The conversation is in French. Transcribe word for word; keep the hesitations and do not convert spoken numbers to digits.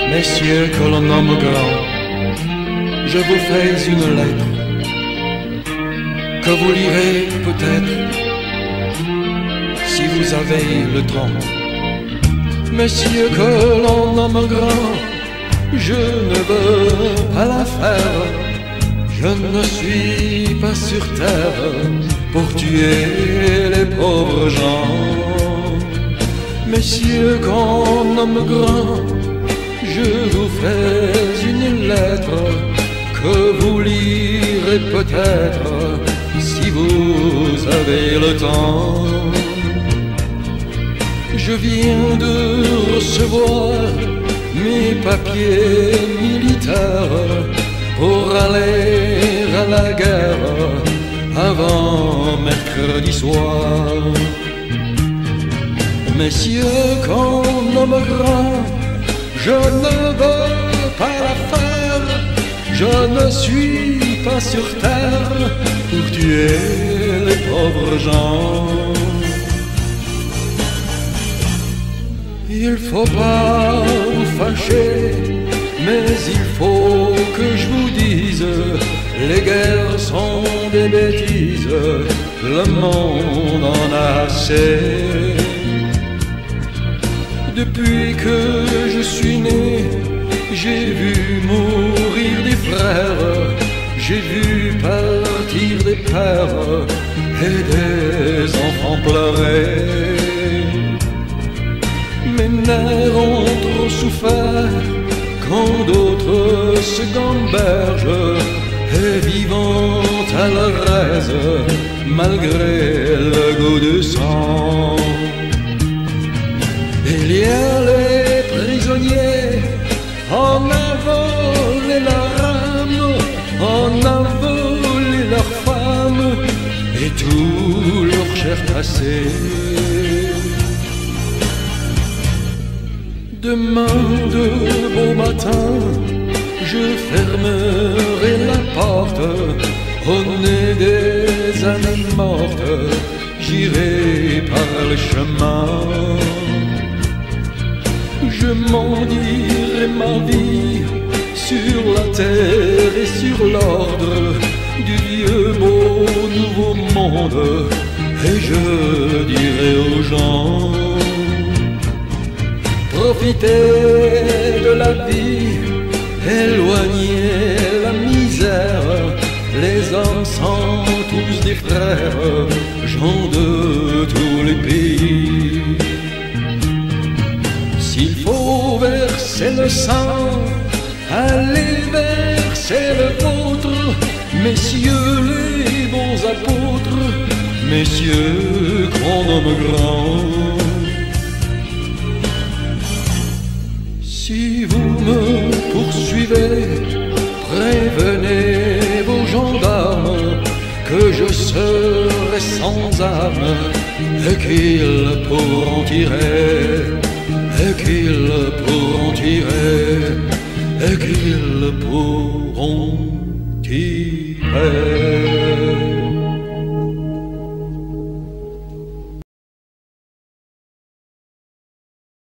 Messieurs que l'on nomme grand, je vous fais une lettre que vous lirez peut-être si vous avez le temps. Messieurs que l'on nomme grand, je ne veux pas la faire. Je ne suis pas sur terre pour tuer les pauvres gens. Messieurs qu'on nomme grand, je vous fais une lettre que vous lirez peut-être si vous avez le temps. Je viens de recevoir mes papiers militaires pour aller à la guerre avant mercredi soir. Messieurs qu'on nomme grand, je ne veux pas la faire. Je ne suis pas sur terre pour tuer les pauvres gens. Il faut pas vous fâcher, mais il faut que je vous dise, les guerres sont des bêtises, le monde en a assez. Depuis que je suis né, j'ai vu mourir des frères, j'ai vu partir des pères et des enfants pleurer. Mes nerfs ont trop souffert quand d'autres se gambergent et vivant à leur aise malgré le goût de sang. Il y a les prisonniers, en a volé leur âme, en a volé leur femme et tout leur chair tracée. Demain de beau matin, je fermerai la porte au nez des années mortes, j'irai par le chemin. Je m'en dirai ma vie sur la terre et sur l'ordre du vieux beau nouveau monde. Et je dirai aux gens, profitez de la vie, éloignez la misère. Les hommes sont tous des frères, gens de tous les pays. S'il faut verser le sang, allez verser le vôtre, messieurs les bons apôtres, messieurs qu'on nomme grands. Si vous me poursuivez, prévenez vos gendarmes que je serai sans armes et qu'ils pourront tirer, et qu'ils pourront tirer, et qu'ils pourront tirer.